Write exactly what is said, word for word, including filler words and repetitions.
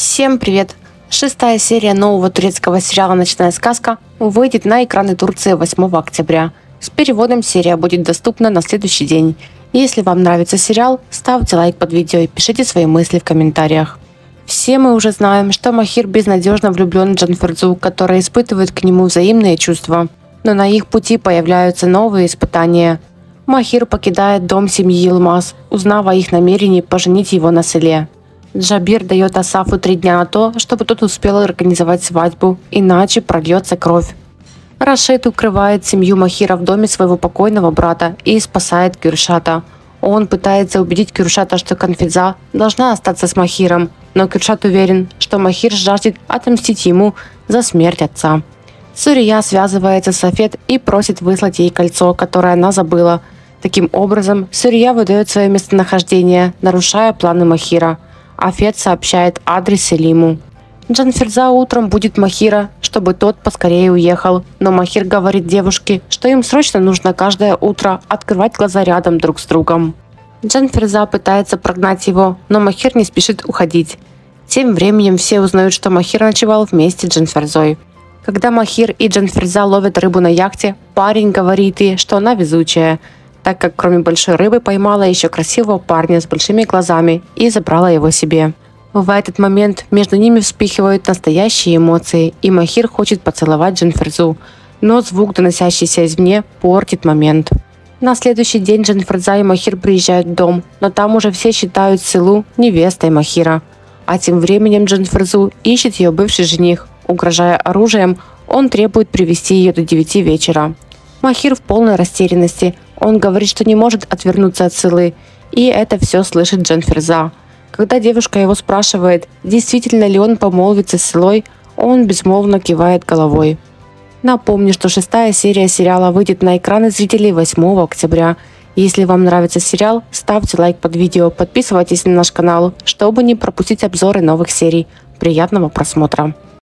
Всем привет! Шестая серия нового турецкого сериала «Ночная сказка» выйдет на экраны Турции восьмого октября. С переводом серия будет доступна на следующий день. Если вам нравится сериал, ставьте лайк под видео и пишите свои мысли в комментариях. Все мы уже знаем, что Махир безнадежно влюблен в Джанферзу, которая испытывает к нему взаимные чувства. Но на их пути появляются новые испытания. Махир покидает дом семьи Йылмаз, узнав о их намерении поженить его на Селе. Джабир дает Асафу три дня на то, чтобы тот успел организовать свадьбу, иначе прольется кровь. Рашид укрывает семью Махира в доме своего покойного брата и спасает Кюршата. Он пытается убедить Кюршата, что Канфидза должна остаться с Махиром, но Кюршат уверен, что Махир жаждет отомстить ему за смерть отца. Сурия связывается с Афет и просит выслать ей кольцо, которое она забыла. Таким образом, Сурия выдает свое местонахождение, нарушая планы Махира. Афет сообщает адрес Селиму. Джанферза утром будет Махира, чтобы тот поскорее уехал, но Махир говорит девушке, что им срочно нужно каждое утро открывать глаза рядом друг с другом. Джанферза пытается прогнать его, но Махир не спешит уходить. Тем временем все узнают, что Махир ночевал вместе с Джанферзой. Когда Махир и Джанферза ловят рыбу на яхте, парень говорит ей, что она везучая, так как кроме большой рыбы поймала еще красивого парня с большими глазами и забрала его себе. В этот момент между ними вспыхивают настоящие эмоции, и Махир хочет поцеловать Джанферзу, но звук, доносящийся извне, портит момент. На следующий день Джанферза и Махир приезжают в дом, но там уже все считают Селу невестой Махира. А тем временем Джанферзу ищет ее бывший жених. Угрожая оружием, он требует привести ее до девяти вечера. Махир в полной растерянности. Он говорит, что не может отвернуться от Селы, и это все слышит Джанферза. Когда девушка его спрашивает, действительно ли он помолвится с Селой, он безмолвно кивает головой. Напомню, что шестая серия сериала выйдет на экраны зрителей восьмого октября. Если вам нравится сериал, ставьте лайк под видео, подписывайтесь на наш канал, чтобы не пропустить обзоры новых серий. Приятного просмотра!